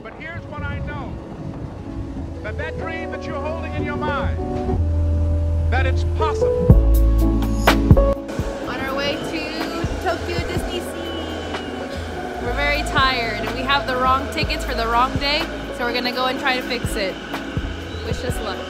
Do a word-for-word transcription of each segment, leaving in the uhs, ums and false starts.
But here's what I know. That that dream that you're holding in your mind, that it's possible. On our way to Tokyo Disney Sea. We're very tired and we have the wrong tickets for the wrong day, so we're gonna go and try to fix it. Wish us luck.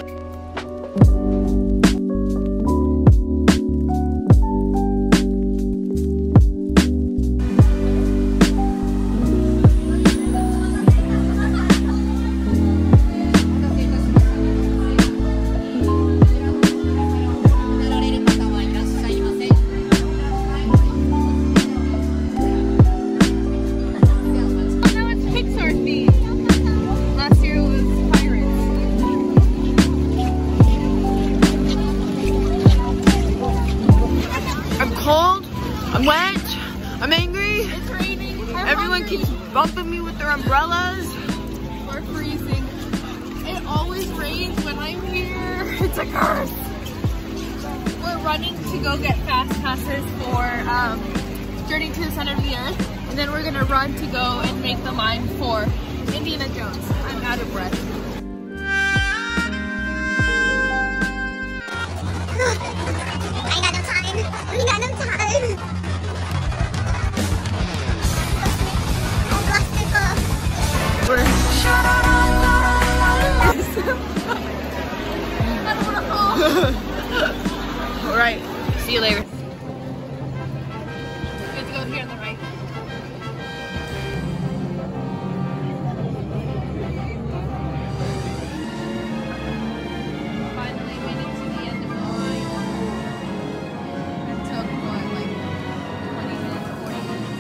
I'm wet, I'm angry. It's raining. I'm Everyone hungry. keeps bumping me with their umbrellas. We're freezing. It always rains when I'm here. It's a curse. We're running to go get fast passes for um, Journey to the Center of the Earth. And then we're gonna run to go and make the line for Indiana Jones. I'm out of breath. I got no time. We got no time. We're all right. See you later. We have to go here on the right. Finally made it to the end of the line. It took what, like twenty minutes, forty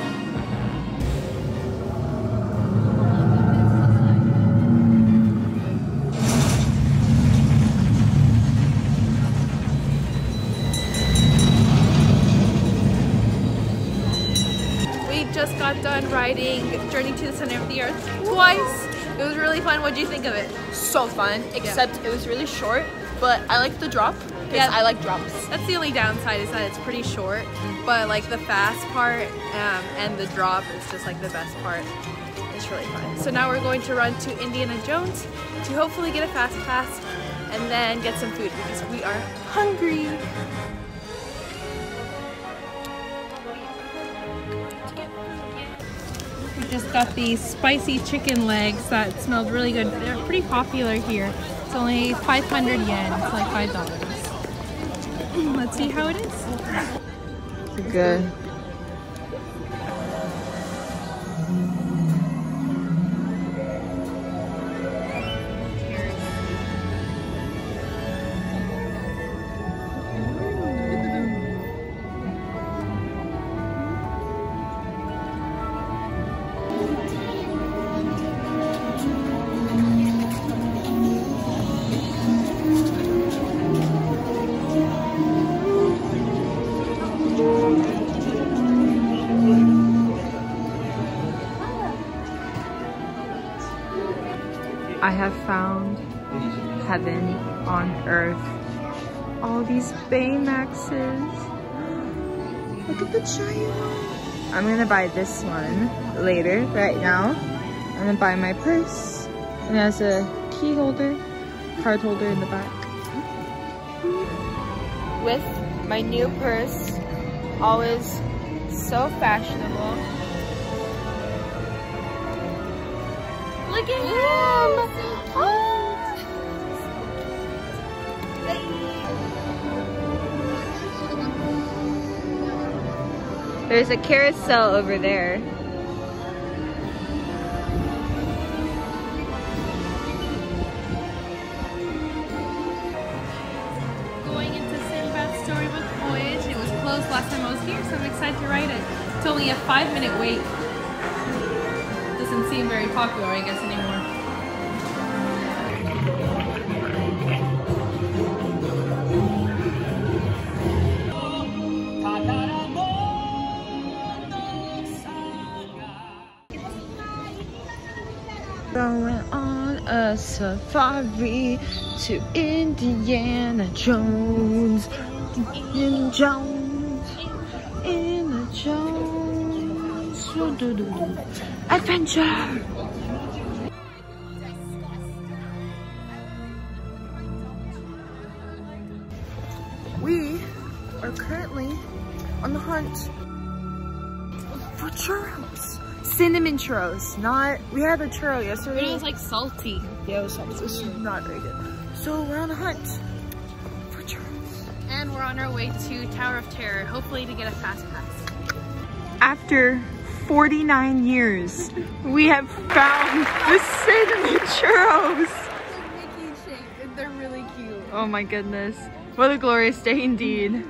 just got done riding Journey to the Center of the Earth twice. It was really fun. What did you think of it? So fun, except yeah. It was really short, but I like the drop because yeah. I like drops. That's the only downside is that it's pretty short, but like the fast part um, and the drop is just like the best part. It's really fun. So now we're going to run to Indiana Jones to hopefully get a fast pass and then get some food because we are hungry. We just got these spicy chicken legs that smelled really good. They're pretty popular here. It's only five hundred yen. It's like five dollars. Let's see how it is. Good. I have found heaven on earth. All these BAYMAXes. Look at the giant one. I'm gonna buy this one later. Right now, I'm gonna buy my purse. It has a key holder, card holder in the back. With my new purse, always so fashionable. Look at him! Oh. There's a carousel over there. Going into Sinbad's Storybook Voyage. It was closed last time I was here, so I'm excited to ride it. It's only a five minute wait. Doesn't seem very popular, I guess, anymore. Going on a safari to Indiana Jones. Indiana Jones. Indiana Jones. Adventure! cinnamon churros, not, we had a churro yesterday. It was like salty. Yeah, it was salty. It was not very good. So we're on a hunt for churros. And we're on our way to Tower of Terror, hopefully to get a fast pass. After forty-nine years, we have found the cinnamon churros. They're Mickey shaped and they're really cute. Oh my goodness. What a glorious day indeed.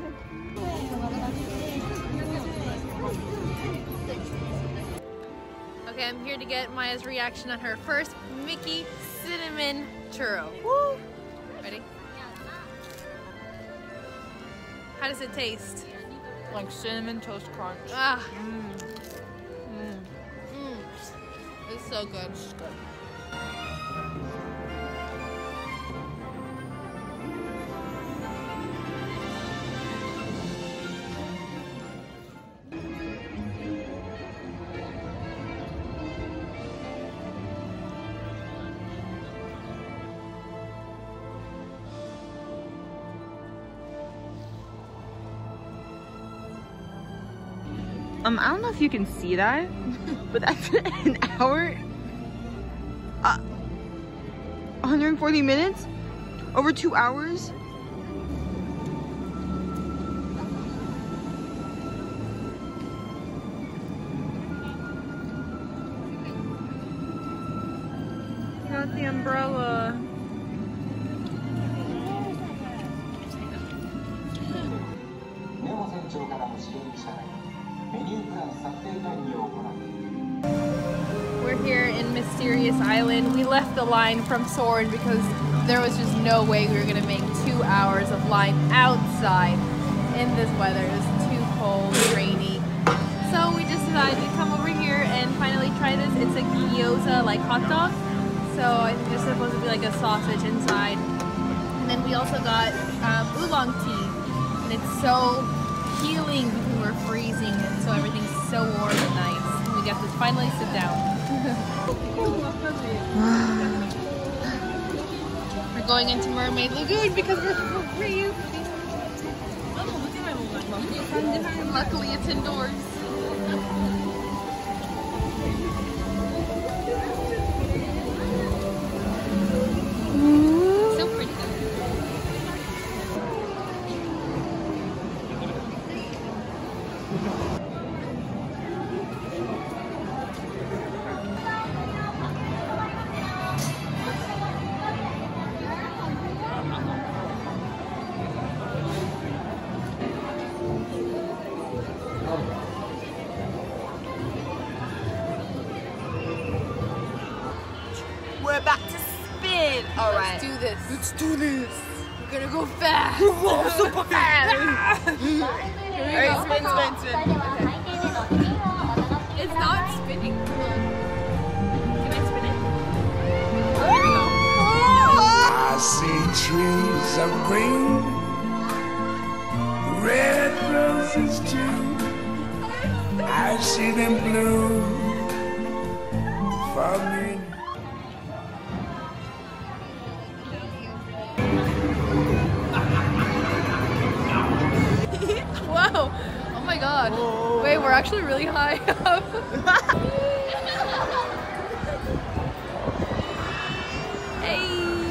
Okay, I'm here to get Maya's reaction on her first Mickey cinnamon churro. Woo! Ready? How does it taste? Like cinnamon toast crunch. Ah, Mm. Mm. mm. It's so good. It's good. Um, I don't know if you can see that, but that's an hour, uh, one hundred forty minutes, over two hours. Got the umbrella. We're here in Mysterious Island. We left the line from Sword because there was just no way we were gonna make two hours of line outside in this weather. It was too cold, rainy. So we just decided to come over here and finally try this. It's a gyoza like hot dog. So I think there's supposed to be like a sausage inside. And then we also got um, oolong tea. And it's so healing because we're freezing and so everything's so warm and nice. And we get to finally sit down. We're going into Mermaid Lagoon because we're freezing. Luckily it's indoors. So pretty. We're about to spin. All right. Let's do this. Let's do this. We're gonna go fast. We're super fast. Here we All right, go. spin, spin, spin. It's not spinning. Can I spin it? I see trees of green, red roses too. I see them bloom for me. Whoa! Oh my god. Whoa. Wait, we're actually really high up. Hey!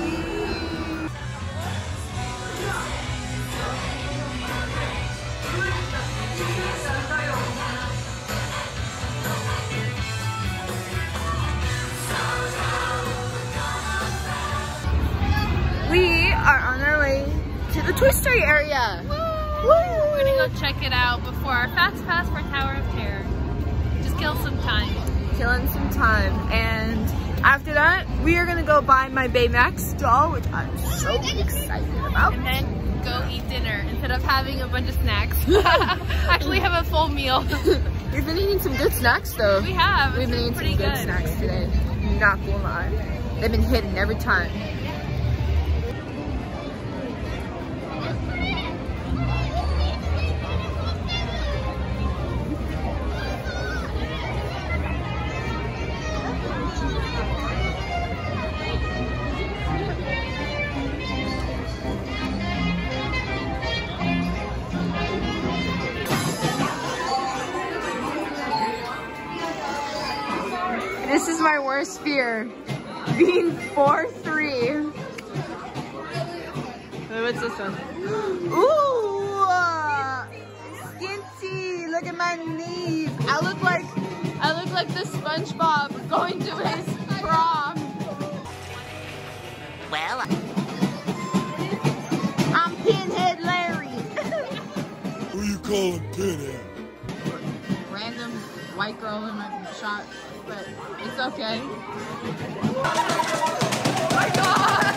We are on our way to the Toy Story area. We're gonna go check it out before our fast pass for Tower of Terror. Just kill some time. Killing some time, and after that, we are gonna go buy my BAYMAX doll, which I'm so excited about. And then go eat dinner instead of having a bunch of snacks. Actually have a full meal. We've been eating some good snacks though. We have. We've been eating some pretty good, good snacks today. Not gonna lie. They've been hitting every time. This is my worst fear. Being four three. What's this one? Ooh! Uh, skinty! Look at my knees. I look like I look like the SpongeBob going to his prom. Well, I'm Pinhead Larry. Who you calling Pinhead? Random white girl in my shot, but it's okay. Oh my god!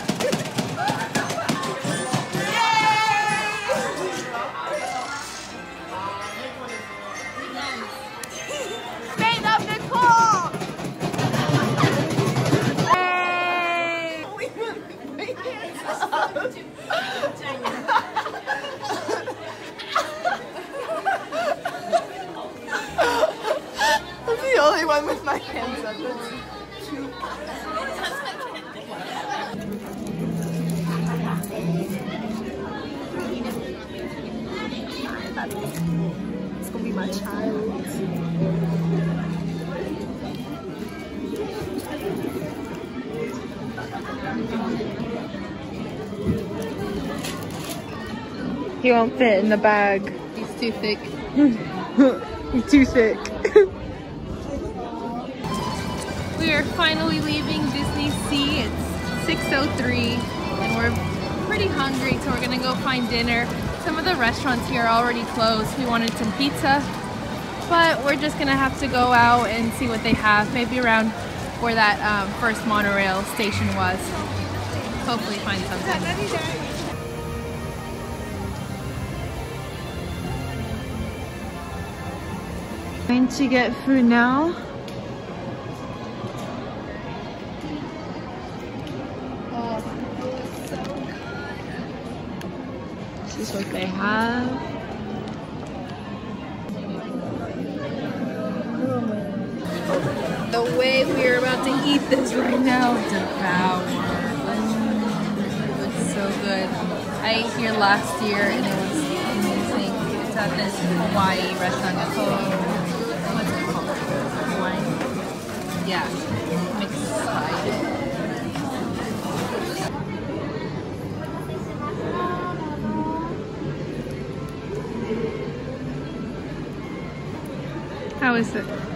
Made up Nicole! Hey! I'm the only one with my hands up. It's gonna be my child. He won't fit in the bag. He's too thick. He's too thick. We are finally leaving Disney Sea. It's six oh three and we're pretty hungry, so we're gonna go find dinner. Some of the restaurants here are already closed. We wanted some pizza, but we're just gonna have to go out and see what they have. Maybe around where that um, first monorail station was. Hopefully find something. Going to get food now. This is what they have. The way we're about to eat this right now, devour. It looks so good. I ate here last year and it was amazing. It's at this Hawaii restaurant, Nicole. What's it called? Hawaii? Yeah. Mixed spice. How is it?